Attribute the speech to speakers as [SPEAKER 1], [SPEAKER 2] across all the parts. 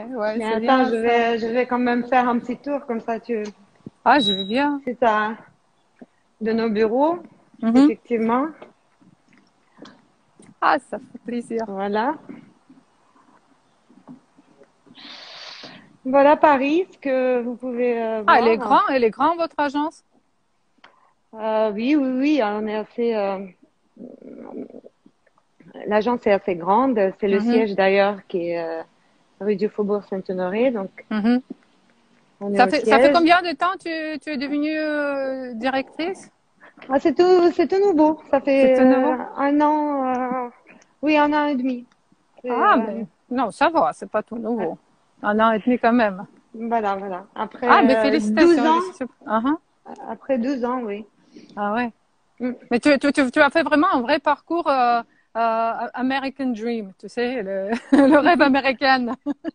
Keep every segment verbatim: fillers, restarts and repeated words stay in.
[SPEAKER 1] ouais,
[SPEAKER 2] Mais
[SPEAKER 1] c'est
[SPEAKER 2] attends,
[SPEAKER 1] bien
[SPEAKER 2] je
[SPEAKER 1] ça.
[SPEAKER 2] vais, je vais quand même faire un petit tour comme ça, tu,
[SPEAKER 1] Ah, je veux bien.
[SPEAKER 2] c'est ça, de nos bureaux,
[SPEAKER 1] Mhm.
[SPEAKER 2] effectivement.
[SPEAKER 1] Ah, ça fait plaisir.
[SPEAKER 2] Voilà. Voilà Paris, ce que vous pouvez euh,
[SPEAKER 1] Ah, elle est
[SPEAKER 2] voir.
[SPEAKER 1] grande, elle est grande, votre agence?
[SPEAKER 2] Euh, oui, oui, oui, on est assez. euh, L'agence est assez grande. C'est le
[SPEAKER 1] Mhm,
[SPEAKER 2] siège d'ailleurs qui est euh, rue du Faubourg Saint-Honoré, donc
[SPEAKER 1] mhm.
[SPEAKER 2] on est
[SPEAKER 1] Ça
[SPEAKER 2] au
[SPEAKER 1] fait, ça fait
[SPEAKER 2] siège.
[SPEAKER 1] combien de temps tu, tu es devenue euh, directrice?
[SPEAKER 2] Ah, c'est tout, c'est tout nouveau. Ça
[SPEAKER 1] C'est
[SPEAKER 2] fait
[SPEAKER 1] tout
[SPEAKER 2] euh,
[SPEAKER 1] nouveau?
[SPEAKER 2] un an, euh, oui, un an et demi. C'est,
[SPEAKER 1] Ah,
[SPEAKER 2] euh,
[SPEAKER 1] mais non, ça va, c'est pas tout nouveau. Un an et demi quand même.
[SPEAKER 2] voilà, voilà.
[SPEAKER 1] Ah, mais
[SPEAKER 2] Après euh, douze
[SPEAKER 1] félicitations, je
[SPEAKER 2] ans,
[SPEAKER 1] suis sûre. Ah, ah.
[SPEAKER 2] après douze ans, oui.
[SPEAKER 1] Ah ouais.
[SPEAKER 2] Mm.
[SPEAKER 1] Mais tu, tu, tu, tu as fait vraiment un vrai parcours euh, euh, American Dream, tu sais, le, le rêve américain.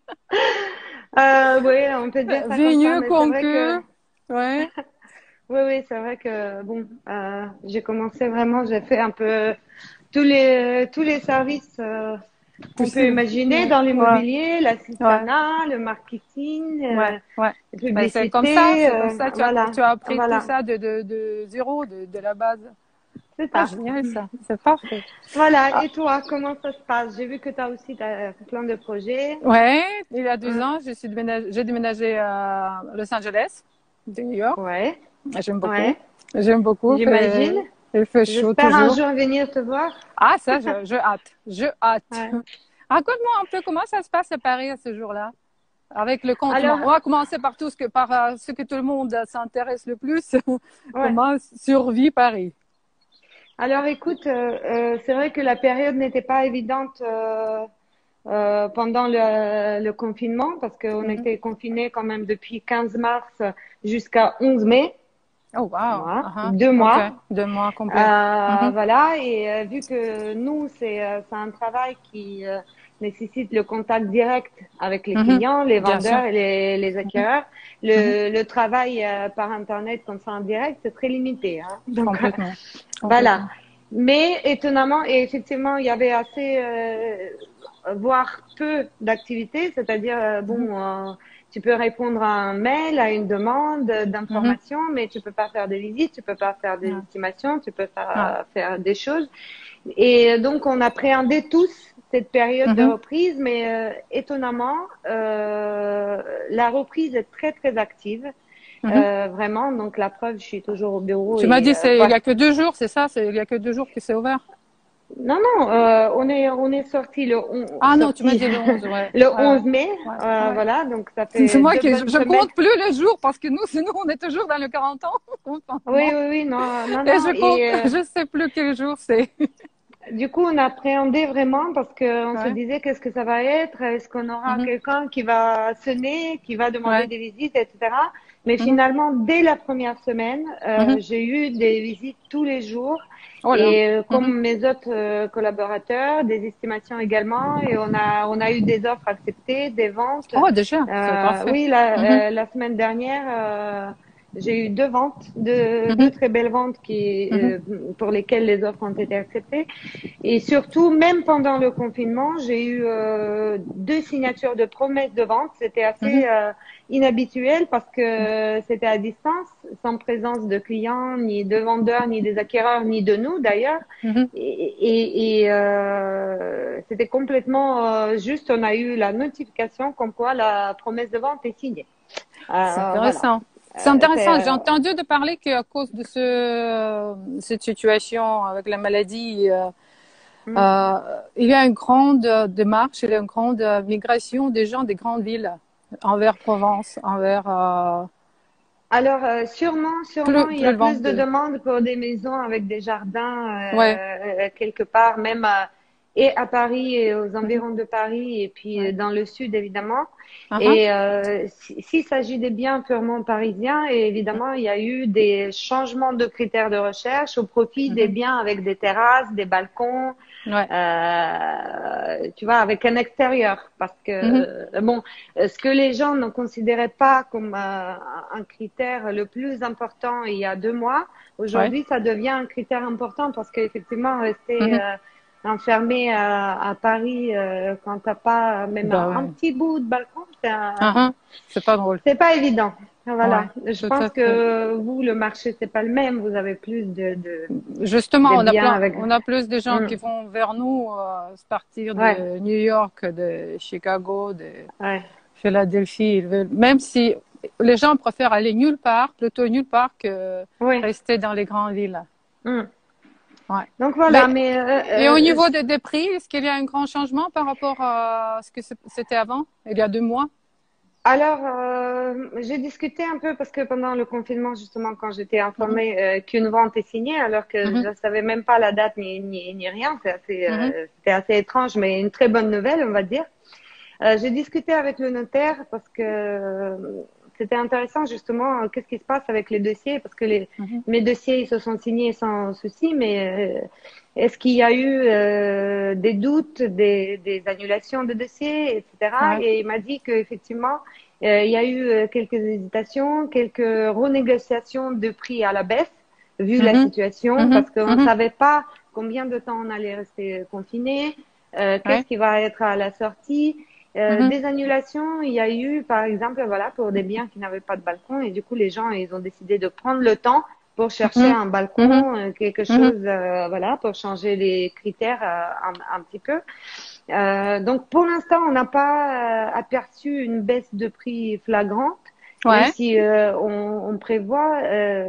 [SPEAKER 2] Euh, oui, on peut dire ça comme ça,
[SPEAKER 1] Vigneux
[SPEAKER 2] mais c'est vrai que,
[SPEAKER 1] conqueux. Ouais.
[SPEAKER 2] oui, oui, c'est vrai que, bon, euh, j'ai commencé vraiment, j'ai fait un peu tous les tous les services euh, qu'on peut
[SPEAKER 1] Possible.
[SPEAKER 2] imaginer
[SPEAKER 1] Ouais.
[SPEAKER 2] dans
[SPEAKER 1] Ouais.
[SPEAKER 2] l'immobilier,
[SPEAKER 1] Ouais.
[SPEAKER 2] l'assistanat, le marketing,
[SPEAKER 1] Ouais.
[SPEAKER 2] euh,
[SPEAKER 1] Ouais.
[SPEAKER 2] la
[SPEAKER 1] Ben, c'est comme ça,
[SPEAKER 2] publicité,
[SPEAKER 1] c'est comme
[SPEAKER 2] euh,
[SPEAKER 1] ça. Tu as,
[SPEAKER 2] voilà,
[SPEAKER 1] tu as appris tout
[SPEAKER 2] voilà,
[SPEAKER 1] ça de, de, de zéro, de, de la base.
[SPEAKER 2] c'est
[SPEAKER 1] Ah,
[SPEAKER 2] ça.
[SPEAKER 1] génial ça. C'est parfait.
[SPEAKER 2] Voilà,
[SPEAKER 1] Ah,
[SPEAKER 2] et toi, comment ça se passe? J'ai vu que tu as aussi ta- plein de projets.
[SPEAKER 1] ouais. Il y a deux
[SPEAKER 2] Hum,
[SPEAKER 1] ans, je suis déménagé, j'ai déménagé à Los Angeles, de New York.
[SPEAKER 2] Ouais,
[SPEAKER 1] J'aime beaucoup.
[SPEAKER 2] ouais,
[SPEAKER 1] J'aime beaucoup. Il
[SPEAKER 2] j'imagine.
[SPEAKER 1] fait, il fait chaud
[SPEAKER 2] J'espère un
[SPEAKER 1] toujours.
[SPEAKER 2] jour venir te voir.
[SPEAKER 1] Ah, ça, je, je hâte. Je hâte.
[SPEAKER 2] Ouais.
[SPEAKER 1] Raconte-moi un peu comment ça se passe à Paris à ce jour-là, avec le confinement.
[SPEAKER 2] Alors,
[SPEAKER 1] On va commencer par tout ce que, par euh, ce que tout le monde euh, s'intéresse le plus.
[SPEAKER 2] ouais.
[SPEAKER 1] Comment survit Paris?
[SPEAKER 2] Alors, écoute, euh, euh, c'est vrai que la période n'était pas évidente euh, euh, pendant le, le confinement parce qu'on
[SPEAKER 1] Mhm.
[SPEAKER 2] était confinés quand même depuis quinze mars jusqu'à onze mai.
[SPEAKER 1] Oh, wow.
[SPEAKER 2] Voilà,
[SPEAKER 1] Uh-huh.
[SPEAKER 2] deux
[SPEAKER 1] OK.
[SPEAKER 2] mois.
[SPEAKER 1] Deux mois complets.
[SPEAKER 2] Euh,
[SPEAKER 1] Mhm.
[SPEAKER 2] voilà, et euh, vu que nous, c'est euh, c'est un travail qui euh, nécessite le contact direct avec les
[SPEAKER 1] Mhm.
[SPEAKER 2] clients, les
[SPEAKER 1] Bien sûr.
[SPEAKER 2] vendeurs et les, les
[SPEAKER 1] Mhm.
[SPEAKER 2] acquéreurs,
[SPEAKER 1] Mhm.
[SPEAKER 2] le, le travail euh, par Internet comme ça en direct, c'est très limité. Hein. Donc,
[SPEAKER 1] Complètement.
[SPEAKER 2] voilà.
[SPEAKER 1] Complètement.
[SPEAKER 2] Mais étonnamment, et effectivement, il y avait assez, euh, voire peu d'activités, c'est-à-dire, euh,
[SPEAKER 1] Mhm.
[SPEAKER 2] bon, euh, tu peux répondre à un mail, à une demande
[SPEAKER 1] Mhm.
[SPEAKER 2] d'information, mais tu peux pas faire de visites, tu peux pas faire des
[SPEAKER 1] Ouais.
[SPEAKER 2] estimations, tu peux
[SPEAKER 1] Ouais.
[SPEAKER 2] pas faire des choses. Et donc, on appréhendait tous cette période de
[SPEAKER 1] Mhm.
[SPEAKER 2] reprise, mais euh, étonnamment, euh, la reprise est très, très active.
[SPEAKER 1] Mhm.
[SPEAKER 2] Euh, vraiment, donc la preuve, je suis toujours au bureau
[SPEAKER 1] Tu m'as
[SPEAKER 2] et
[SPEAKER 1] dit
[SPEAKER 2] euh,
[SPEAKER 1] c'est il y
[SPEAKER 2] voilà.
[SPEAKER 1] a que deux jours, c'est ça? C'est il y a que deux jours que c'est ouvert?
[SPEAKER 2] Non, non, euh, on est on est sorti le on,
[SPEAKER 1] Ah non, tu m'as
[SPEAKER 2] sorti
[SPEAKER 1] dit le onze, ouais.
[SPEAKER 2] le
[SPEAKER 1] Ouais, ouais.
[SPEAKER 2] onze mai,
[SPEAKER 1] Ouais,
[SPEAKER 2] euh,
[SPEAKER 1] ouais.
[SPEAKER 2] voilà, donc ça
[SPEAKER 1] C'est
[SPEAKER 2] fait
[SPEAKER 1] moi
[SPEAKER 2] deux
[SPEAKER 1] qui, je,
[SPEAKER 2] bonnes
[SPEAKER 1] je
[SPEAKER 2] semaines.
[SPEAKER 1] compte plus les jours parce que nous, sinon, on est toujours dans le quarante ans,
[SPEAKER 2] Oui,
[SPEAKER 1] confinement.
[SPEAKER 2] oui, oui, non, non,
[SPEAKER 1] Et
[SPEAKER 2] non.
[SPEAKER 1] je compte,
[SPEAKER 2] Et euh,
[SPEAKER 1] je sais plus quel jour c'est.
[SPEAKER 2] du coup, on appréhendait vraiment parce que on se
[SPEAKER 1] Ouais.
[SPEAKER 2] disait qu'est-ce que ça va être? Est-ce qu'on aura
[SPEAKER 1] Mhm.
[SPEAKER 2] quelqu'un qui va sonner, qui va demander
[SPEAKER 1] Ouais.
[SPEAKER 2] des visites, et cetera. Mais
[SPEAKER 1] Mhm.
[SPEAKER 2] finalement, dès la première semaine, euh,
[SPEAKER 1] Mhm.
[SPEAKER 2] j'ai eu des visites tous les jours.
[SPEAKER 1] Oh là.
[SPEAKER 2] Et euh,
[SPEAKER 1] Mhm.
[SPEAKER 2] comme mes autres euh, collaborateurs, des estimations également, et on a on a eu des offres acceptées, des ventes.
[SPEAKER 1] Oh, déjà, c'est
[SPEAKER 2] Euh,
[SPEAKER 1] parfait.
[SPEAKER 2] oui,
[SPEAKER 1] Mhm.
[SPEAKER 2] la, euh, la semaine dernière, euh, j'ai eu deux ventes, deux, deux
[SPEAKER 1] Mhm.
[SPEAKER 2] très belles ventes qui
[SPEAKER 1] Mhm.
[SPEAKER 2] euh, pour lesquelles les offres ont été acceptées. Et surtout, même pendant le confinement, j'ai eu euh, deux signatures de promesses de vente. C'était
[SPEAKER 1] Mhm.
[SPEAKER 2] assez euh, inhabituel parce que c'était à distance, sans présence de clients, ni de vendeurs, ni des acquéreurs, ni de nous d'ailleurs.
[SPEAKER 1] Mhm.
[SPEAKER 2] Et, et, et euh, c'était complètement euh, juste. On a eu la notification comme quoi la promesse de vente est signée.
[SPEAKER 1] C'est
[SPEAKER 2] Euh, voilà.
[SPEAKER 1] intéressant. C'est
[SPEAKER 2] Euh,
[SPEAKER 1] intéressant.
[SPEAKER 2] c'est,
[SPEAKER 1] J'ai entendu de parler qu'à cause de ce, cette situation avec la maladie, euh,
[SPEAKER 2] euh,
[SPEAKER 1] Euh, il y a une grande euh, démarche, il y a une grande euh, migration des gens des grandes villes envers Provence, envers euh,
[SPEAKER 2] Alors, euh, sûrement, sûrement,
[SPEAKER 1] plus
[SPEAKER 2] il y
[SPEAKER 1] plus
[SPEAKER 2] a
[SPEAKER 1] le
[SPEAKER 2] plus
[SPEAKER 1] ventre
[SPEAKER 2] de
[SPEAKER 1] de.
[SPEAKER 2] demandes pour des maisons avec des jardins
[SPEAKER 1] Ouais.
[SPEAKER 2] euh, quelque part, même à, et à Paris et aux
[SPEAKER 1] Mhm.
[SPEAKER 2] environs de Paris, et puis euh,
[SPEAKER 1] Ouais.
[SPEAKER 2] dans le sud, évidemment.
[SPEAKER 1] Uh-huh.
[SPEAKER 2] Et euh, si- s'il s'agit des biens purement parisiens, et évidemment, il y a eu des changements de critères de recherche au profit des
[SPEAKER 1] Mhm.
[SPEAKER 2] biens avec des terrasses, des balcons,
[SPEAKER 1] Ouais.
[SPEAKER 2] euh, tu vois, avec un extérieur. Parce que,
[SPEAKER 1] Mhm.
[SPEAKER 2] euh, bon, ce que les gens ne considéraient pas comme euh, un critère le plus important il y a deux mois,
[SPEAKER 1] Ouais.
[SPEAKER 2] aujourd'hui, ça devient un critère important parce qu'effectivement, rester
[SPEAKER 1] Mhm.
[SPEAKER 2] euh, enfermé à, à Paris euh, quand t'as pas même
[SPEAKER 1] Bah
[SPEAKER 2] un, un
[SPEAKER 1] ouais.
[SPEAKER 2] petit bout de balcon, c'est un,
[SPEAKER 1] Ah, ah, c'est pas drôle.
[SPEAKER 2] c'est pas évident.
[SPEAKER 1] Ouais,
[SPEAKER 2] Voilà. Je
[SPEAKER 1] tout à
[SPEAKER 2] pense
[SPEAKER 1] fait.
[SPEAKER 2] que vous, le marché, c'est pas le même. Vous avez plus de, de,
[SPEAKER 1] Justement,
[SPEAKER 2] de
[SPEAKER 1] on a
[SPEAKER 2] biens
[SPEAKER 1] plein,
[SPEAKER 2] avec.
[SPEAKER 1] on a plus de gens
[SPEAKER 2] Hmm.
[SPEAKER 1] qui vont vers nous, euh, partir
[SPEAKER 2] Ouais,
[SPEAKER 1] de New York, de Chicago, de
[SPEAKER 2] ouais,
[SPEAKER 1] Philadelphie. Ils veulent- même si les gens préfèrent aller nulle part, plutôt nulle part que
[SPEAKER 2] oui.
[SPEAKER 1] rester dans les grandes villes.
[SPEAKER 2] Hmm.
[SPEAKER 1] Ouais.
[SPEAKER 2] Donc voilà,
[SPEAKER 1] Mais,
[SPEAKER 2] mais
[SPEAKER 1] et au
[SPEAKER 2] euh, euh,
[SPEAKER 1] niveau des, des prix, est-ce qu'il y a un grand changement par rapport à ce que c'était avant, il y a deux mois?
[SPEAKER 2] alors, euh, j'ai discuté un peu parce que pendant le confinement, justement, quand j'étais
[SPEAKER 1] Mhm,
[SPEAKER 2] informée euh, qu'une vente est signée, alors que je
[SPEAKER 1] mhm,
[SPEAKER 2] ne savais même pas la date ni, ni, ni rien, c'est assez,
[SPEAKER 1] mhm,
[SPEAKER 2] euh, c'était assez étrange, mais une très bonne nouvelle, on va dire. Euh, j'ai discuté avec le notaire parce que euh, c'était intéressant, justement, euh, qu'est-ce qui se passe avec les dossiers, parce que les,
[SPEAKER 1] mhm.
[SPEAKER 2] mes dossiers, ils se sont signés sans souci, mais euh, est-ce qu'il y a eu euh, des doutes, des, des annulations de dossiers, et cetera.
[SPEAKER 1] Ouais.
[SPEAKER 2] Et il m'a dit qu'effectivement, euh, il y a eu euh, quelques hésitations, quelques renégociations de prix à la baisse, vu la
[SPEAKER 1] Mhm,
[SPEAKER 2] situation,
[SPEAKER 1] mhm,
[SPEAKER 2] parce qu'on ne
[SPEAKER 1] mhm.
[SPEAKER 2] savait pas combien de temps on allait rester confiné, euh, qu'est-ce
[SPEAKER 1] Ouais.
[SPEAKER 2] qui va être à la sortie. Euh,
[SPEAKER 1] Mhm,
[SPEAKER 2] des annulations, il y a eu, par exemple, voilà, pour des biens qui n'avaient pas de balcon, et du coup, les gens, ils ont décidé de prendre le temps pour chercher
[SPEAKER 1] mhm,
[SPEAKER 2] un
[SPEAKER 1] mhm,
[SPEAKER 2] balcon, euh, quelque
[SPEAKER 1] mhm.
[SPEAKER 2] chose, euh, voilà, pour changer les critères euh, un, un petit peu. Euh, donc, pour l'instant, on n'a pas euh, aperçu une baisse de prix flagrante, même
[SPEAKER 1] Ouais.
[SPEAKER 2] si euh, on, on prévoit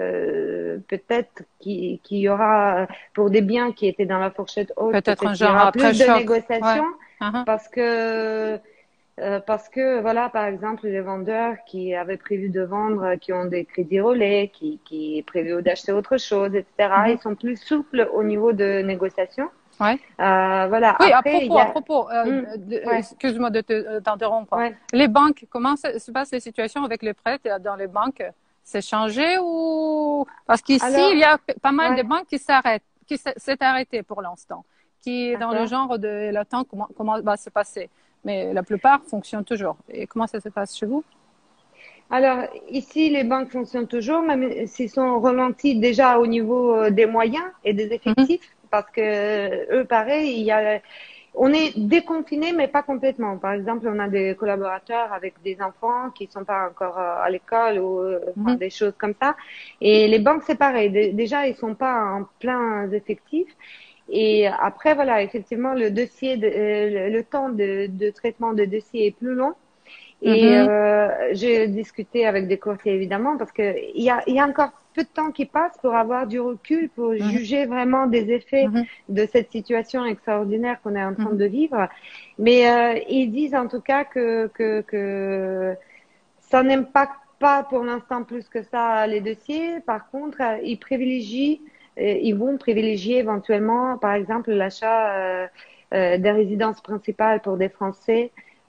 [SPEAKER 2] euh, peut-être qu'il qu'il y aura, pour des biens qui étaient dans la fourchette haute,
[SPEAKER 1] Peut-être
[SPEAKER 2] peut-être
[SPEAKER 1] un
[SPEAKER 2] qu'il y
[SPEAKER 1] genre
[SPEAKER 2] aura plus de
[SPEAKER 1] après-choc. Ouais.
[SPEAKER 2] négociations
[SPEAKER 1] Mhm,
[SPEAKER 2] parce que euh, parce que voilà, par exemple, les vendeurs qui avaient prévu de vendre, qui ont des crédits relais, qui qui prévu d'acheter autre chose, et cetera.
[SPEAKER 1] mhm.
[SPEAKER 2] Ils sont plus souples au niveau de négociation.
[SPEAKER 1] Ouais.
[SPEAKER 2] Euh, voilà.
[SPEAKER 1] Oui, à
[SPEAKER 2] Après, il
[SPEAKER 1] propos,
[SPEAKER 2] y
[SPEAKER 1] à
[SPEAKER 2] a,
[SPEAKER 1] propos, euh,
[SPEAKER 2] hmm,
[SPEAKER 1] de- euh,
[SPEAKER 2] ouais,
[SPEAKER 1] excuse-moi de te- euh, t'interrompre.
[SPEAKER 2] ouais.
[SPEAKER 1] Les banques, comment ça se passe les situations avec les prêts euh, dans les banques? C'est changé ou parce qu'ici il y
[SPEAKER 2] Alors,
[SPEAKER 1] a p- pas mal de
[SPEAKER 2] ouais,
[SPEAKER 1] banques qui s'arrêtent, qui s- s'est arrêté pour l'instant, qui est dans le
[SPEAKER 2] d'accord.
[SPEAKER 1] genre de l'attente comment comment va se passer. Mais la plupart fonctionnent toujours. Et comment ça se passe chez vous?
[SPEAKER 2] Alors, ici, les banques fonctionnent toujours, même s'ils sont ralentis déjà au niveau euh, des moyens et des
[SPEAKER 1] Mhm,
[SPEAKER 2] effectifs, parce que euh, eux, pareil, il y a, on est déconfiné, mais pas complètement. Par exemple, on a des collaborateurs avec des enfants qui sont pas encore euh, à l'école ou euh, enfin,
[SPEAKER 1] mhm,
[SPEAKER 2] des choses comme ça. Et les banques, c'est pareil. Dé- Déjà, ils sont pas en plein effectif. Et après, voilà, effectivement, le dossier, de, euh, le, le temps de, de traitement de dossier est plus long. Et
[SPEAKER 1] mhm,
[SPEAKER 2] euh, j'ai discuté avec des courtiers évidemment parce que il y a, il y a encore peu de temps qui passe pour avoir du recul, pour
[SPEAKER 1] mhm,
[SPEAKER 2] juger vraiment des effets
[SPEAKER 1] mhm,
[SPEAKER 2] de cette situation extraordinaire qu'on est en train
[SPEAKER 1] mhm,
[SPEAKER 2] de vivre. Mais euh, ils disent en tout cas que que, que ça n'impacte pas pour l'instant plus que ça les dossiers. Par contre, euh, ils privilégient, euh, ils vont privilégier éventuellement, par exemple, l'achat euh, euh, des résidences principales pour des Français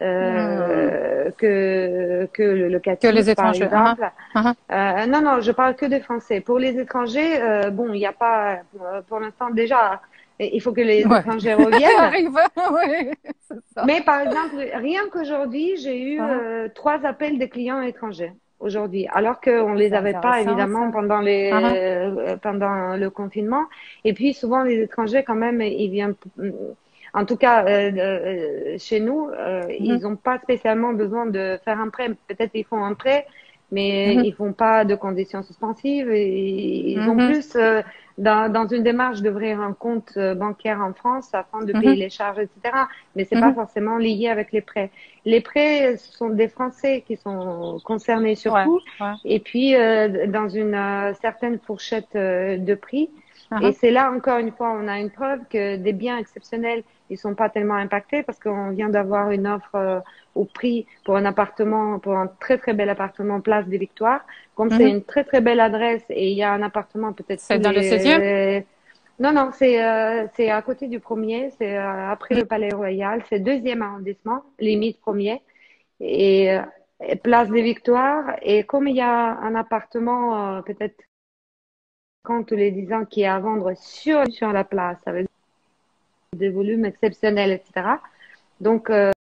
[SPEAKER 1] mhm.
[SPEAKER 2] euh, que que le
[SPEAKER 1] Que les
[SPEAKER 2] locatif, par
[SPEAKER 1] étrangers. Ah,
[SPEAKER 2] exemple.
[SPEAKER 1] ah, ah.
[SPEAKER 2] Euh, non, non, je parle que des Français. Pour les étrangers, euh, bon, il n'y a pas, euh, pour l'instant déjà, il faut que les
[SPEAKER 1] Ouais.
[SPEAKER 2] étrangers reviennent.
[SPEAKER 1] Arrive. Oui, c'est ça.
[SPEAKER 2] Mais par exemple, rien qu'aujourd'hui, j'ai eu
[SPEAKER 1] Ah,
[SPEAKER 2] euh, trois appels de clients étrangers aujourd'hui, alors qu'on les
[SPEAKER 1] c'est
[SPEAKER 2] avait pas
[SPEAKER 1] intéressant
[SPEAKER 2] évidemment
[SPEAKER 1] ça.
[SPEAKER 2] pendant les
[SPEAKER 1] Ah, ah.
[SPEAKER 2] euh, pendant le confinement. Et puis souvent les étrangers quand même, ils viennent, en tout cas euh, euh, chez nous, euh, ils
[SPEAKER 1] Mhm,
[SPEAKER 2] n'ont pas spécialement besoin de faire un prêt. Peut-être ils font un prêt, mais
[SPEAKER 1] mhm,
[SPEAKER 2] ils font pas de conditions suspensives. Et ils ont
[SPEAKER 1] mhm,
[SPEAKER 2] plus euh, dans, dans une démarche d'ouvrir un compte euh, bancaire en France afin de payer
[SPEAKER 1] mhm,
[SPEAKER 2] les charges, et cetera. Mais c'est pas
[SPEAKER 1] mhm.
[SPEAKER 2] forcément lié avec les prêts. Les prêts ce sont des Français qui sont concernés
[SPEAKER 1] Ouais,
[SPEAKER 2] surtout,
[SPEAKER 1] ouais.
[SPEAKER 2] et puis euh, dans une euh, certaine fourchette euh, de prix.
[SPEAKER 1] Ah,
[SPEAKER 2] Et
[SPEAKER 1] ah.
[SPEAKER 2] c'est là encore une fois, on a une preuve que des biens exceptionnels, ils sont pas tellement impactés parce qu'on vient d'avoir une offre euh, au prix pour un appartement, pour un très très bel appartement Place des Victoires. Comme c'est
[SPEAKER 1] Mhm.
[SPEAKER 2] une très très belle adresse et il y a un appartement peut-être tous
[SPEAKER 1] C'est dans le seizième?
[SPEAKER 2] les non, non, c'est euh, c'est à côté du premier, c'est euh, après le Palais Royal, c'est deuxième arrondissement, limite premier, et, euh, et Place des Victoires. Et comme il y a un appartement, euh, peut-être quand tous les dix ans, qui est à vendre sur, sur la place, avec des volumes exceptionnels, et cetera. Donc, euh,